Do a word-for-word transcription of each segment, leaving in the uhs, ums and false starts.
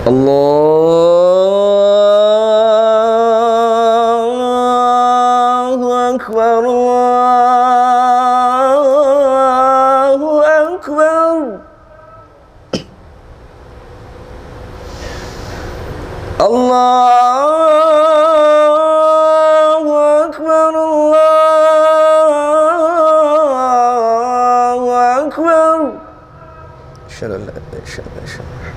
Allahu Akbar, Allahu Akbar. Allahu Akbar, Allahu Akbar. Asyhadu an la ilaha illallah.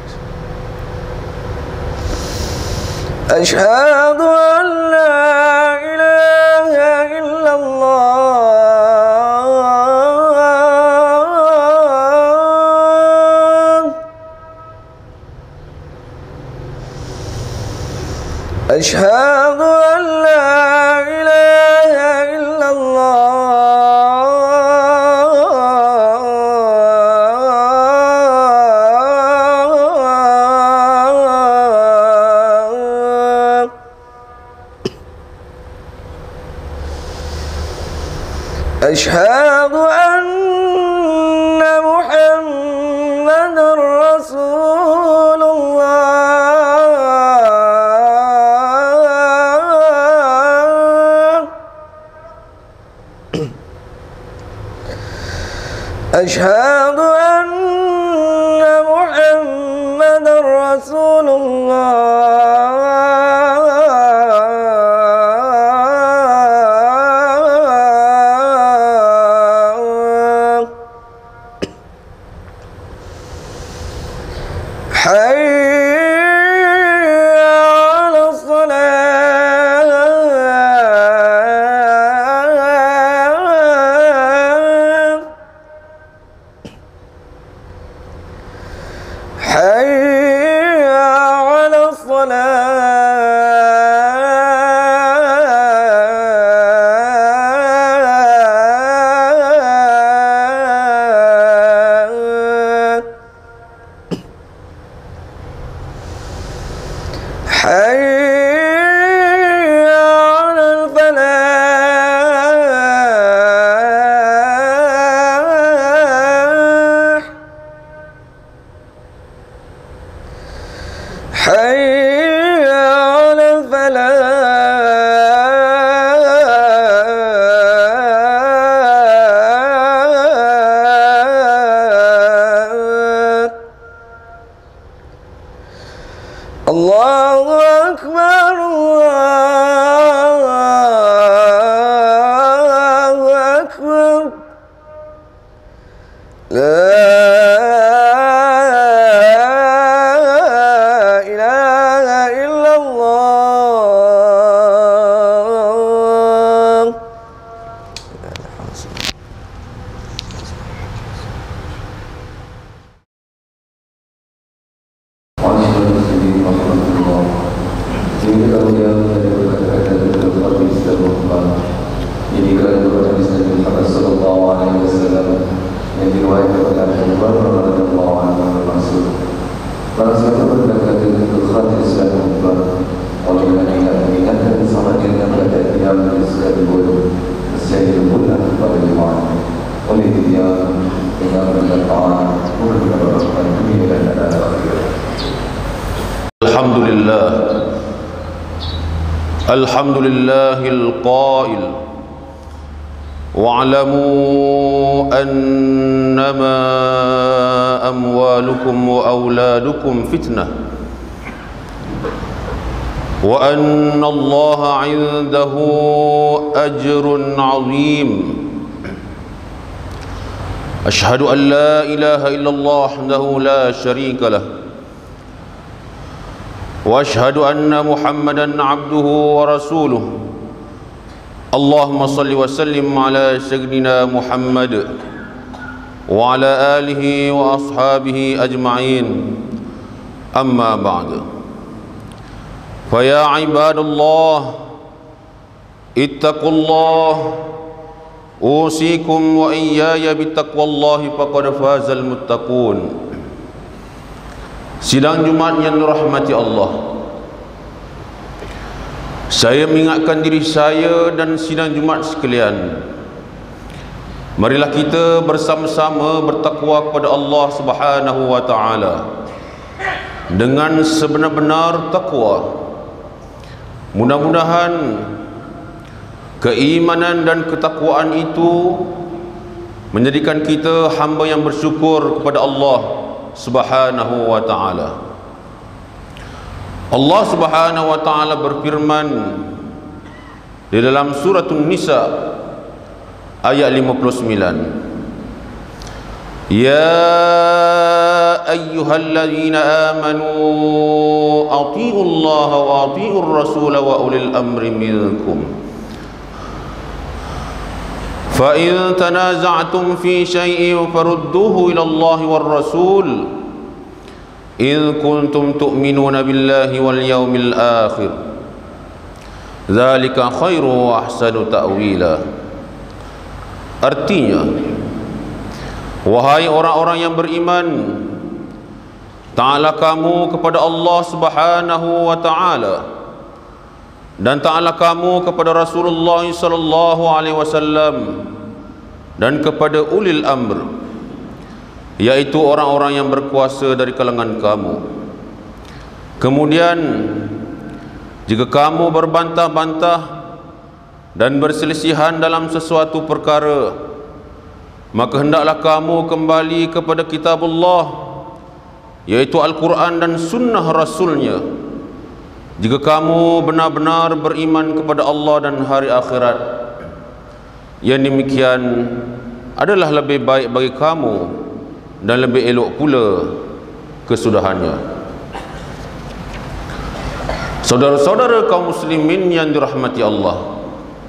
أشهد أن لا إله إلا الله. أشهد أن لا إله إلا الله. أشهد أن محمدًا رسول الله. أشهد أن محمدًا رسول الله. Allahu Akbar, Allahu Akbar. La ilaha illallah. Ini kalau dia menjadi berkata-kata dalam hadis terbuka. Ini kerana berkata Nabi Muhammad sallallahu alaihi wasallam yang diriwayatkan oleh Abu Hurairah radhiyallahu anhu bermaksud, barang siapa berkata dalam hadis terbuka, oleh kerana ingat mengingatkan sama dengan kata dia menuliskan dulu, saya dibuat pada iman. Oleh dia dengan berkata bukan berkata dunia dan akhirat. Alhamdulillah. الحمد لله القائل واعلموا أنما أموالكم وأولادكم فتنة وأن الله عنده أجر عظيم. أشهد أن لا إله إلا الله وحده لا شريك له وأشهد أن محمدًا عبده ورسوله. اللهم صل وسلم على سيدنا محمد وعلى آله وأصحابه أجمعين. أما بعد، فيا عباد الله اتقوا الله، أوصيكم وإياي بتقوى الله فقد فاز المتقون. Sidang Jumat yang dirahmati Allah, saya mengingatkan diri saya dan sidang Jumat sekalian, marilah kita bersama-sama bertakwa kepada Allah Subhanahu wa taala. dengan sebenar-benar takwa. Mudah-mudahan keimanan dan ketakwaan itu menjadikan kita hamba yang bersyukur kepada Allah Subhanahu wa ta'ala. Allah Subhanahu wa ta'ala berfirman di dalam surah An-Nisa ayat lima puluh sembilan, Ya ayyuhalladzina amanu atiiullaha wa atiiur rasul wa ulil amri minkum fa in tanaza'tum fi syai'in farudduhu ila Allahi war rasul in kuntum tu'minuna billahi wal yawmil akhir dzalika khairu wa ahsanu ta'wila. Artinya, wahai orang-orang yang beriman, taatlah kamu kepada Allah Subhanahu wa ta'ala dan taatlah kamu kepada Rasulullah sallallahu alaihi wasallam dan kepada ulil amr, yaitu orang-orang yang berkuasa dari kalangan kamu. Kemudian jika kamu berbantah-bantah dan berselisihan dalam sesuatu perkara, maka hendaklah kamu kembali kepada kitabullah, yaitu Al-Quran dan sunnah Rasulnya, jika kamu benar-benar beriman kepada Allah dan hari akhirat. Yang demikian adalah lebih baik bagi kamu dan lebih elok pula kesudahannya. Saudara-saudara kaum muslimin yang dirahmati Allah,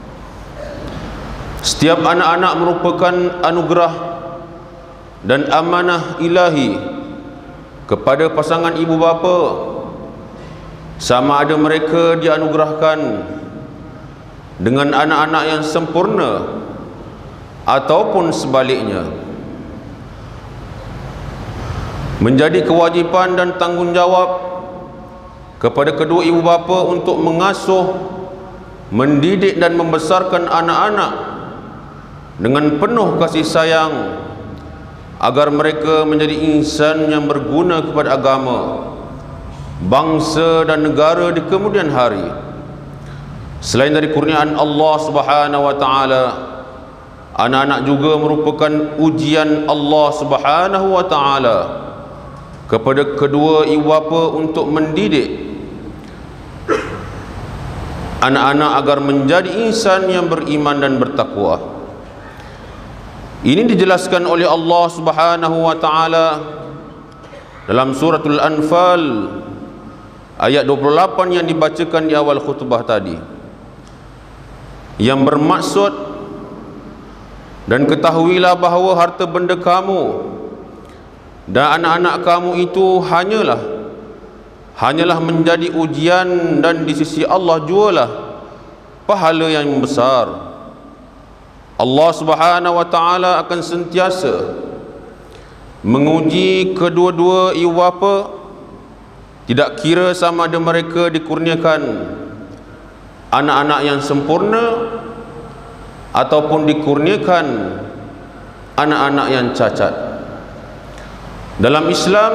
setiap anak-anak merupakan anugerah dan amanah ilahi kepada pasangan ibu bapa, sama ada mereka dianugerahkan dengan anak-anak yang sempurna ataupun sebaliknya. Menjadi kewajipan dan tanggungjawab kepada kedua ibu bapa untuk mengasuh, mendidik dan membesarkan anak-anak dengan penuh kasih sayang agar mereka menjadi insan yang berguna kepada agama, bangsa dan negara di kemudian hari. Selain dari kurniaan Allah Subhanahu wa ta'ala, anak-anak juga merupakan ujian Allah Subhanahu wa ta'ala kepada kedua ibu bapa untuk mendidik anak-anak agar menjadi insan yang beriman dan bertakwa. Ini dijelaskan oleh Allah Subhanahu wa ta'ala dalam suratul Anfal ayat dua puluh lapan yang dibacakan di awal khutbah tadi, yang bermaksud, dan ketahuilah bahawa harta benda kamu dan anak-anak kamu itu hanyalah hanyalah menjadi ujian, dan di sisi Allah jualah pahala yang besar. Allah Subhanahu wa ta'ala akan sentiasa menguji kedua-dua ibu bapa, tidak kira sama ada mereka dikurniakan anak-anak yang sempurna ataupun dikurniakan anak-anak yang cacat. Dalam Islam,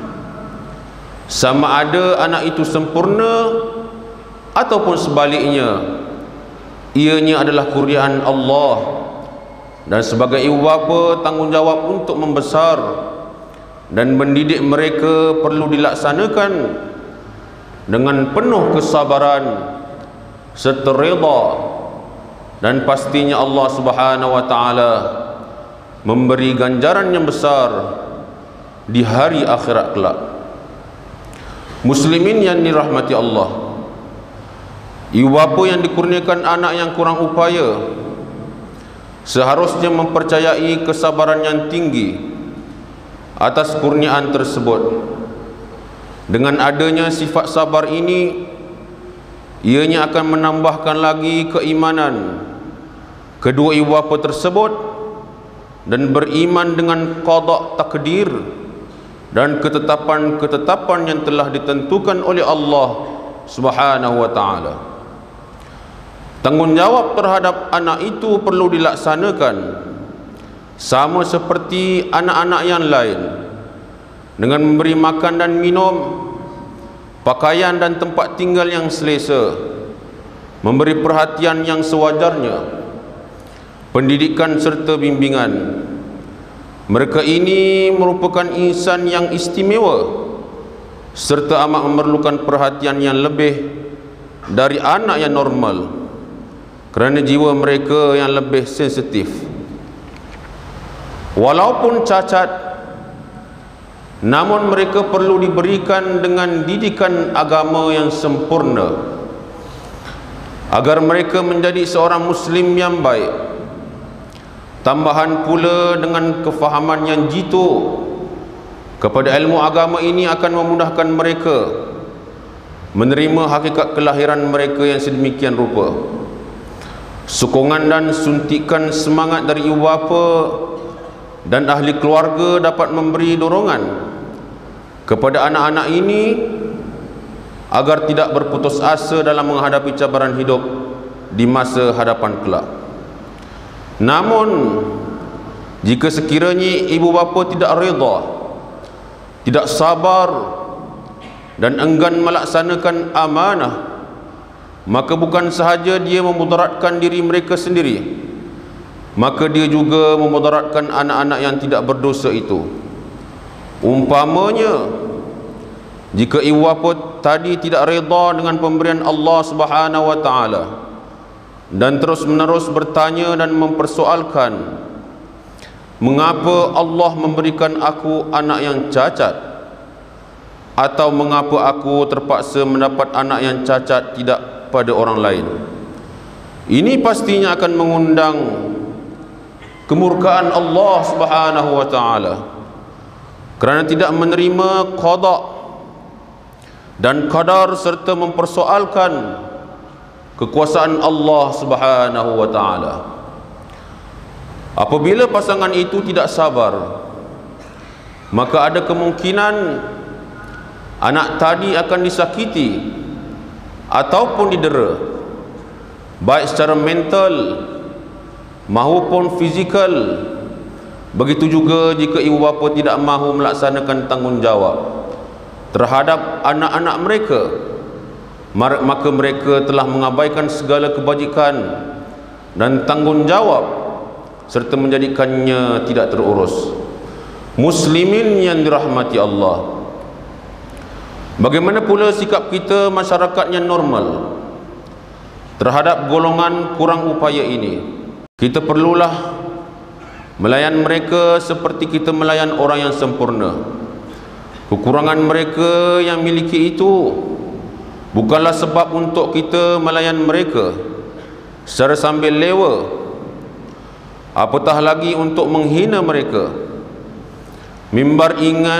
sama ada anak itu sempurna ataupun sebaliknya, ianya adalah kurniaan Allah, dan sebagai ibu bapa tanggungjawab untuk membesar dan mendidik mereka perlu dilaksanakan dengan penuh kesabaran serta redha, dan pastinya Allah Subhanahu wa ta'ala memberi ganjaran yang besar di hari akhirat kelak. Muslimin yang dirahmati Allah, ibu bapa yang dikurniakan anak yang kurang upaya seharusnya mempercayai kesabaran yang tinggi atas kurniaan tersebut. Dengan adanya sifat sabar ini, ianya akan menambahkan lagi keimanan kedua ibu bapa tersebut dan beriman dengan qada takdir dan ketetapan-ketetapan yang telah ditentukan oleh Allah Subhanahu wa ta'ala. Tanggungjawab terhadap anak itu perlu dilaksanakan sama seperti anak-anak yang lain, dengan memberi makan dan minum, pakaian dan tempat tinggal yang selesa, memberi perhatian yang sewajarnya, pendidikan serta bimbingan. Mereka ini merupakan insan yang istimewa serta amat memerlukan perhatian yang lebih dari anak yang normal kerana jiwa mereka yang lebih sensitif. Walaupun cacat, namun mereka perlu diberikan dengan didikan agama yang sempurna agar mereka menjadi seorang muslim yang baik. Tambahan pula dengan kefahaman yang jitu kepada ilmu agama ini akan memudahkan mereka menerima hakikat kelahiran mereka yang sedemikian rupa. Sokongan dan suntikan semangat dari ibu bapa dan ahli keluarga dapat memberi dorongan kepada anak-anak ini agar tidak berputus asa dalam menghadapi cabaran hidup di masa hadapan kelak. Namun jika sekiranya ibu bapa tidak reda, tidak sabar dan enggan melaksanakan amanah, maka bukan sahaja dia memudaratkan diri mereka sendiri, maka dia juga memudaratkan anak-anak yang tidak berdosa itu. Umpamanya, jika ibu bapa tadi tidak reda dengan pemberian Allah Subhanahu wa taala dan terus menerus bertanya dan mempersoalkan, mengapa Allah memberikan aku anak yang cacat, atau mengapa aku terpaksa mendapat anak yang cacat tidak pada orang lain, ini pastinya akan mengundang kemurkaan Allah Subhanahu wa taala kerana tidak menerima qada dan qadar serta mempersoalkan kekuasaan Allah Subhanahu wa taala. Apabila pasangan itu tidak sabar, maka ada kemungkinan anak tadi akan disakiti ataupun didera, baik secara mental maupun fizikal. Begitu juga jika ibu bapa tidak mahu melaksanakan tanggungjawab terhadap anak-anak mereka, maka mereka telah mengabaikan segala kebajikan dan tanggungjawab serta menjadikannya tidak terurus. Muslimin yang dirahmati Allah, bagaimana pula sikap kita masyarakat yang normal terhadap golongan kurang upaya ini? Kita perlulah melayan mereka seperti kita melayan orang yang sempurna. Kekurangan mereka yang miliki itu bukanlah sebab untuk kita melayan mereka secara sambil lewa, apatah lagi untuk menghina mereka. Mimbar ingin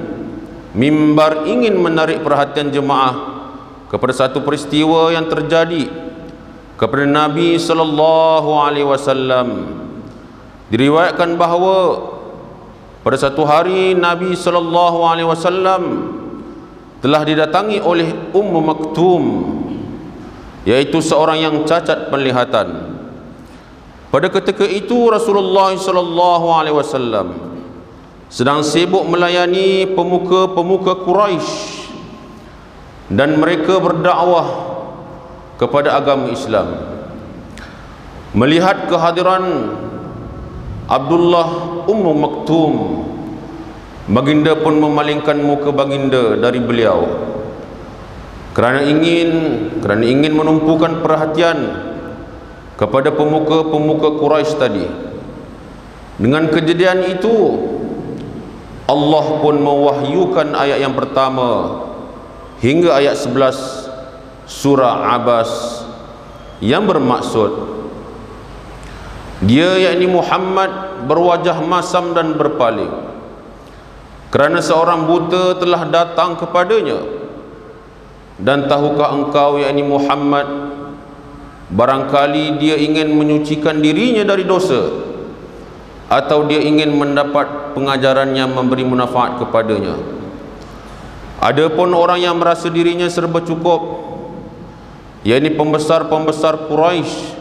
mimbar ingin menarik perhatian jemaah kepada satu peristiwa yang terjadi kepada Nabi sallallahu alaihi wasallam. Diriwayatkan bahawa pada satu hari Nabi sallallahu alaihi wasallam telah didatangi oleh Ummu Maktum, yaitu seorang yang cacat penglihatan. Pada ketika itu Rasulullah sallallahu alaihi wasallam sedang sibuk melayani pemuka-pemuka Quraisy dan mereka berdakwah kepada agama Islam. Melihat kehadiran Abdullah Ummu Maktum, baginda pun memalingkan muka baginda dari beliau kerana ingin kerana ingin menumpukan perhatian kepada pemuka-pemuka Quraisy tadi. Dengan kejadian itu Allah pun mewahyukan ayat yang pertama hingga ayat sebelas surah Abbas yang bermaksud dia, yakni Muhammad, berwajah masam dan berpaling kerana seorang buta telah datang kepadanya. Dan tahukah engkau, yakni Muhammad, barangkali dia ingin menyucikan dirinya dari dosa, atau dia ingin mendapat pengajaran yang memberi manfaat kepadanya. Adapun orang yang merasa dirinya serba cukup, yakni pembesar-pembesar Quraisy,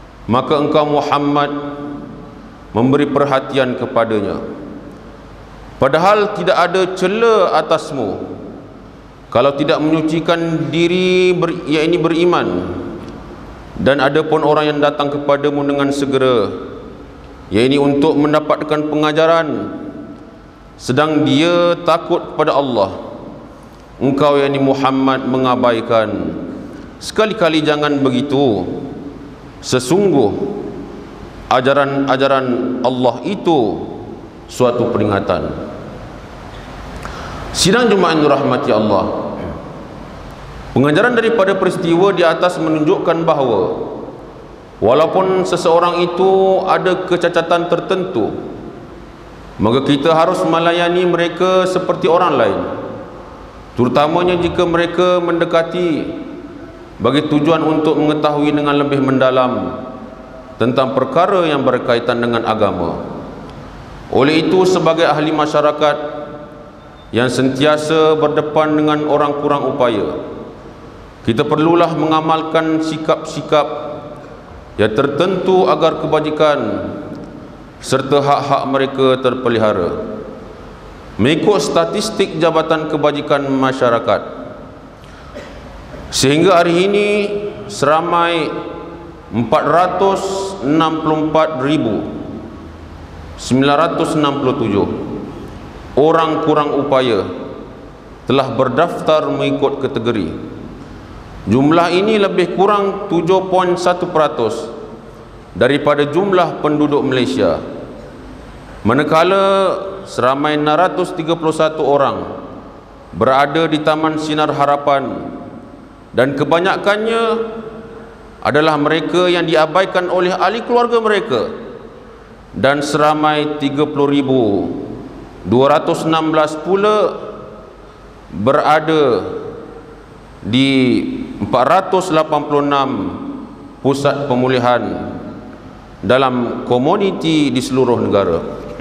maka engkau Muhammad memberi perhatian kepadanya. padahal tidak ada cela atasmu kalau tidak menyucikan diri ber, yakni beriman. Dan ada pun orang yang datang kepadamu dengan segera, yakni untuk mendapatkan pengajaran, sedang dia takut kepada Allah, engkau yakni Muhammad mengabaikan. Sekali-kali jangan begitu. Sesungguh ajaran-ajaran Allah itu suatu peringatan. Sidang Jumaat yang dirahmati Allah, pengajaran daripada peristiwa di atas menunjukkan bahawa walaupun seseorang itu ada kecacatan tertentu, maka kita harus melayani mereka seperti orang lain, terutamanya jika mereka mendekati bagi tujuan untuk mengetahui dengan lebih mendalam tentang perkara yang berkaitan dengan agama. Oleh itu, sebagai ahli masyarakat yang sentiasa berdepan dengan orang kurang upaya, kita perlulah mengamalkan sikap-sikap yang tertentu agar kebajikan serta hak-hak mereka terpelihara. Mengikut statistik Jabatan Kebajikan Masyarakat, sehingga hari ini seramai empat ratus enam puluh empat ribu sembilan ratus enam puluh tujuh orang kurang upaya telah berdaftar mengikut kategori. Jumlah ini lebih kurang tujuh perpuluhan satu peratus daripada jumlah penduduk Malaysia, manakala seramai enam ratus tiga puluh satu orang berada di Taman Sinar Harapan, dan kebanyakannya adalah mereka yang diabaikan oleh ahli keluarga mereka, dan seramai tiga puluh ribu dua ratus enam belas pula berada di empat ratus lapan puluh enam pusat pemulihan dalam komuniti di seluruh negara.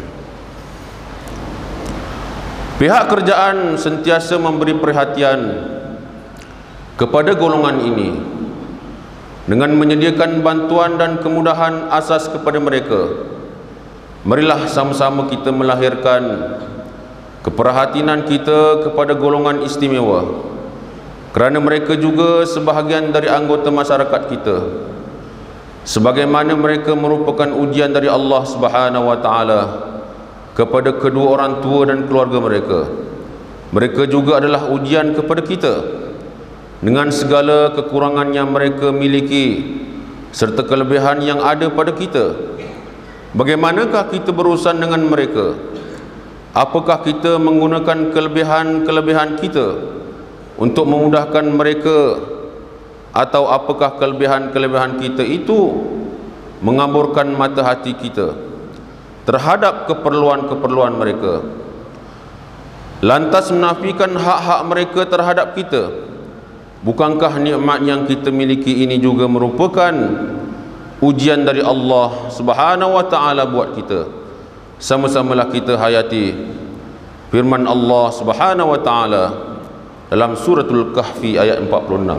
Pihak kerajaan sentiasa memberi perhatian kepada golongan ini dengan menyediakan bantuan dan kemudahan asas kepada mereka. Marilah sama-sama kita melahirkan keperhatian kita kepada golongan istimewa, kerana mereka juga sebahagian dari anggota masyarakat kita, sebagaimana mereka merupakan ujian dari Allah Subhanahu wa taala kepada kedua orang tua dan keluarga mereka. Mereka juga adalah ujian kepada kita dengan segala kekurangan yang mereka miliki serta kelebihan yang ada pada kita. Bagaimanakah kita berurusan dengan mereka? Apakah kita menggunakan kelebihan-kelebihan kita untuk memudahkan mereka, atau apakah kelebihan-kelebihan kita itu mengamburkan mata hati kita terhadap keperluan-keperluan mereka, lantas menafikan hak-hak mereka terhadap kita? Bukankah nikmat yang kita miliki ini juga merupakan ujian dari Allah Subhanahu wa taala buat kita? Sama-samalah kita hayati firman Allah Subhanahu wa taala dalam suratul Kahfi ayat empat puluh enam.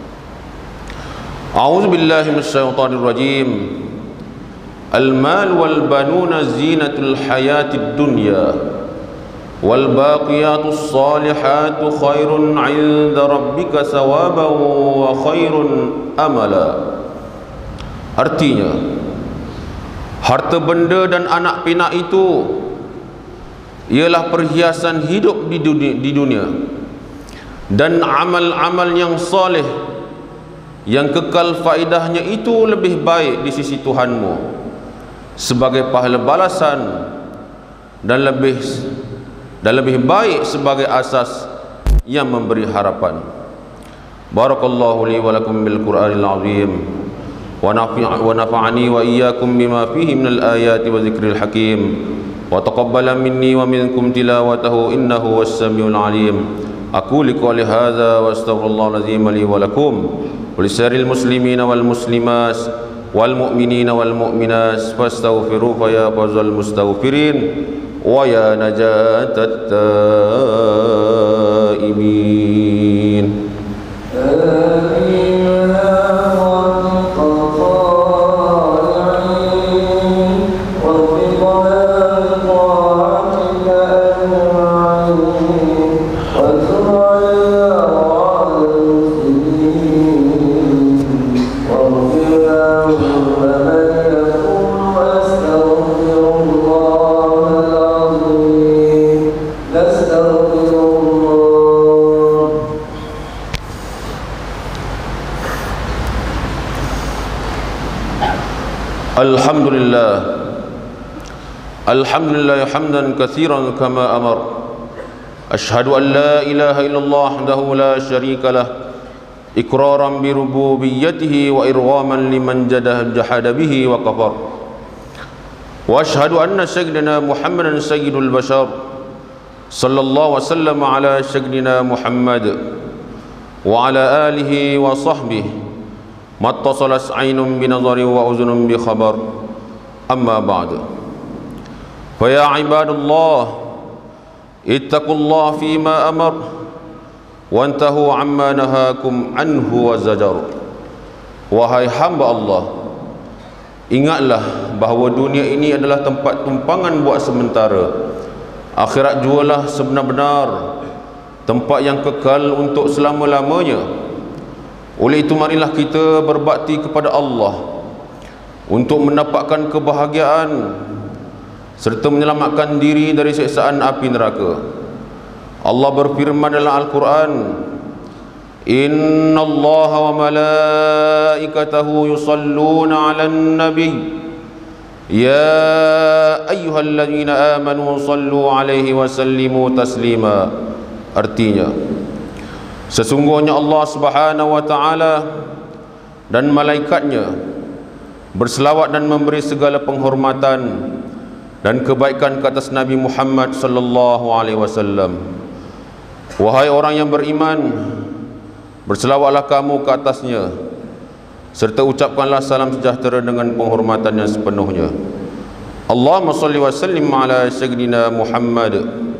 A'udzu billahi minasyaitonir rajim. Al-mal wal banuna zinatul hayatid dunya wal baqiyatus salihatu khairun 'inda rabbika thawaban wa khairun amala. Artinya, harta benda dan anak pinak itu ialah perhiasan hidup di dunia, di dunia dan amal-amal yang soleh yang kekal faedahnya itu lebih baik di sisi Tuhanmu sebagai pahala balasan, dan lebih dan lebih baik sebagai asas yang memberi harapan. Barakallahu li wa lakum bil Qur'anil azim wa nafa'ani wa iyyakum bima fihi minal ayati wa dzikril hakim wa taqabbala minni wa minkum tilawatahu innahu was-sami'ul alim. Aku liqali hadza wa astaghfirullahal azim li wa lakum wa lisaril muslimina wal muslimat wal mu'minina wal mu'minat fastaghfiru fa ya fawzal mustaghfirin wa ya najatat taibin. Alhamdulillah Alhamdulillah hamdan katsiran kama amar. Ashhadu an la ilaha illallah wahdahu la syarika lah iqraran bi rububiyyatihi wa irghaman liman jahada bihi wa kafar. Wa ashhadu anna sayyidina Muhammadan sayyidul bashar sallallahu alaihi wasallam ala sayyidina Muhammad wa ala alihi wa sahbihi mattasalat aynun bi nazari wa uzunun bi khabar. Amma ba'du. Fa ya ibadallah ittaqullah fima amar wantahu amma nahakum anhu wa zajar. Wahai hamba Allah, ingatlah bahawa dunia ini adalah tempat tumpangan buat sementara. Akhirat jualah sebenar-benar tempat yang kekal untuk selama-lamanya. Oleh itu marilah kita berbakti kepada Allah untuk mendapatkan kebahagiaan serta menyelamatkan diri dari siksaan api neraka. Allah berfirman dalam Al-Quran, Inna Allah wa malaikatahu yusalluna ala nabi Ya ayyuhalladzina amanu sallu alaihi wa sallimu taslima. Artinya, sesungguhnya Allah subhanahu wa ta'ala dan malaikatnya berselawat dan memberi segala penghormatan dan kebaikan ke atas Nabi Muhammad sallallahu alaihi wasallam. Wahai orang yang beriman, berselawatlah kamu ke atasnya serta ucapkanlah salam sejahtera dengan penghormatan yang sepenuhnya. Allahumma salli wa sallim ala sayyidina Muhammad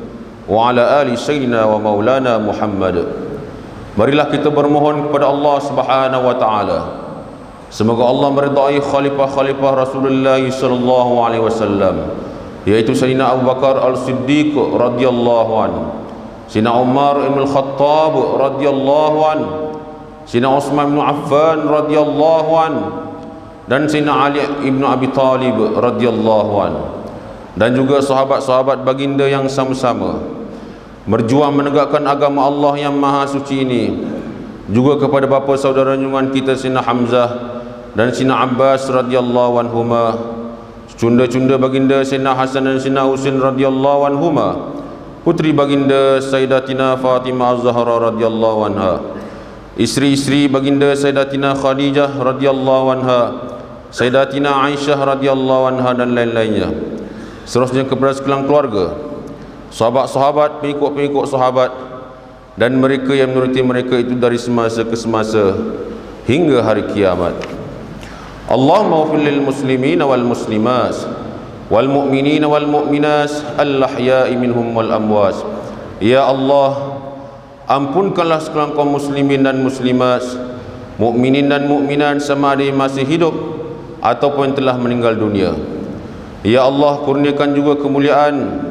wa ala ali sayyidina wa maulana Muhammad. Marilah kita bermohon kepada Allah Subhanahu wa taala semoga Allah meridai khalifah-khalifah Rasulullah sallallahu alaihi wasallam, yaitu Sayyidina Abu Bakar Al-Siddiq radhiyallahu anhu, Sayyidina Umar ibn Al-Khattab radhiyallahu anhu, Sayyidina Utsman bin Affan radhiyallahu anhu, dan Sayyidina Ali ibn Abi Talib radhiyallahu anhu, dan juga sahabat-sahabat baginda yang sama-sama berjuang menegakkan agama Allah yang maha suci ini. Juga kepada bapa saudara junjungan kita Sayyidina Hamzah dan Sayyidina Abbas radhiyallahu anhuma, cunda-cunda baginda Sayyidina Hasan dan Sayyidina Husain radhiyallahu anhuma, putri baginda Sayyidatina Fatimah Az-Zahra radhiyallahu anha, isteri-isteri baginda Sayyidatina Khadijah radhiyallahu anha, Sayyidatina Aisyah radhiyallahu anha, dan lain-lainnya. Seterusnya kepada sekalian keluarga, sahabat-sahabat, pengikut-pengikut sahabat, dan mereka yang menuruti mereka itu dari semasa ke semasa hingga hari kiamat. Allahumma ighfir lil muslimina wal muslimat wal mu'minina wal mu'minat al-ahya'i minhum wal amwat. Ya Allah, ampunkanlah sekalian kaum muslimin dan muslimat, mukminin dan mukminat, sama ada yang masih hidup ataupun telah meninggal dunia. Ya Allah, kurniakan juga kemuliaan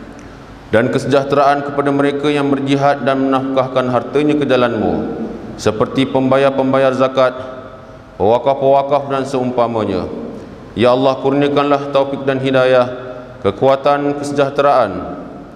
dan kesejahteraan kepada mereka yang berjihad dan menafkahkan hartanya ke jalan-Mu, seperti pembayar-pembayar zakat, pewakaf-pewakaf dan seumpamanya. Ya Allah, kurniakanlah taufik dan hidayah, kekuatan, kesejahteraan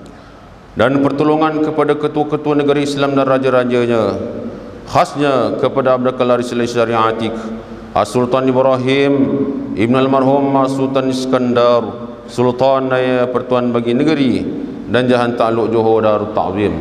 dan pertolongan kepada ketua-ketua negeri Islam dan raja-rajanya, khasnya kepada Abdul Qadir Syariatik, As-Sultan Ibrahim Ibn Al-Marhum Sultan Iskandar, Sultan Naya Pertuan bagi negeri dan Jahan Ta'aluk Johor Darut Ta'zim,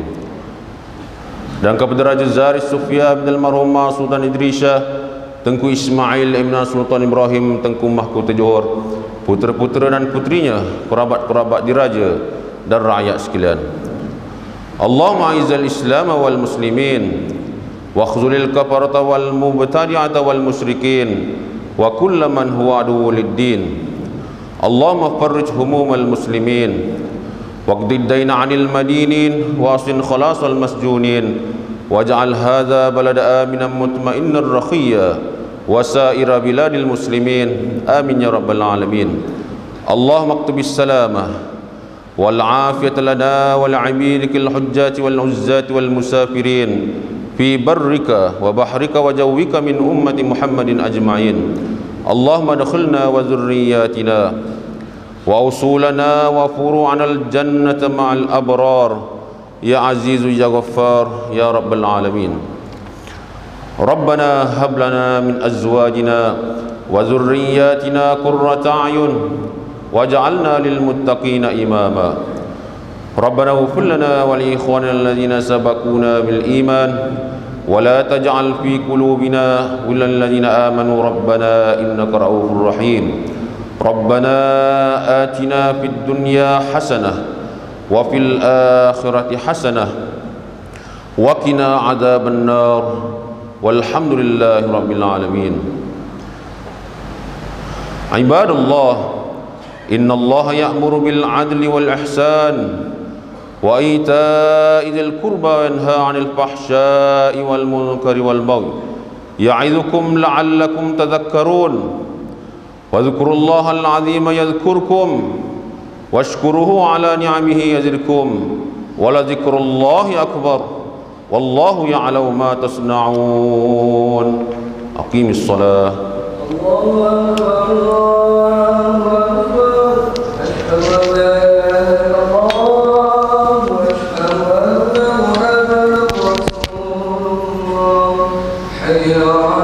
dan kepada Raja Zaris Sufia bin Al-Marhum Sultan Idrisha, Tengku Ismail Ibn Sultan Ibrahim Tengku Mahkota Johor, putera-putera dan putrinya, kerabat-kerabat diraja dan rakyat sekalian. Allahumma a'izzal Islam wal muslimin wa khzulil kafarata wal mubtadi'ata wal musyrikin wa kulla man huwa aduwwul lid-din. Allahumma farrij humumal muslimin waqdi ad-dayna 'anil madinin wa asin khalasal masjunin waj'al hadha balada aminan mutma'innan rakhiyya wa sa'ira biladil muslimin. Amin ya rabbal alamin. Allahumma aktubis salamah wal afiyata lana wal 'abidikal hujjati wal 'uzzati wal musafirin fi barrika wa bahrika wa jawwika min ummati Muhammadin ajma'in. Allahumma adkhilna wa dhurriyyatina wa usulana wa furu'ana al-jannata ma'al abrar ya azizu ya ghaffar ya rabbal alamin. Rabbana hab lana min azwajina وذرياتنا قرة أعين واجعلنا للمتقين إماما. ربنا اغفر لنا ولإخواننا الذين سبقونا بالإيمان ولا تجعل في قلوبنا غلا للذين آمنوا ربنا إنك رؤوف رحيم. ربنا آتنا في الدنيا حسنة وفي الآخرة حسنة وقنا عذاب النار والحمد لله رب العالمين. عباد الله، إن الله يأمر بالعدل والإحسان وإيتاء ذي القربى وينهى عن الفحشاء والمنكر والبغي يعظكم لعلكم تذكرون. واذكروا الله العظيم يذكركم واشكروه على نعمه يزدكم ولذكر الله أكبر والله يعلم ما تصنعون. أقيم الصلاة. الله أكبر الله أكبر أشهد أن لا إله إلا الله وأشهد أن محمدا رسول الله. حي على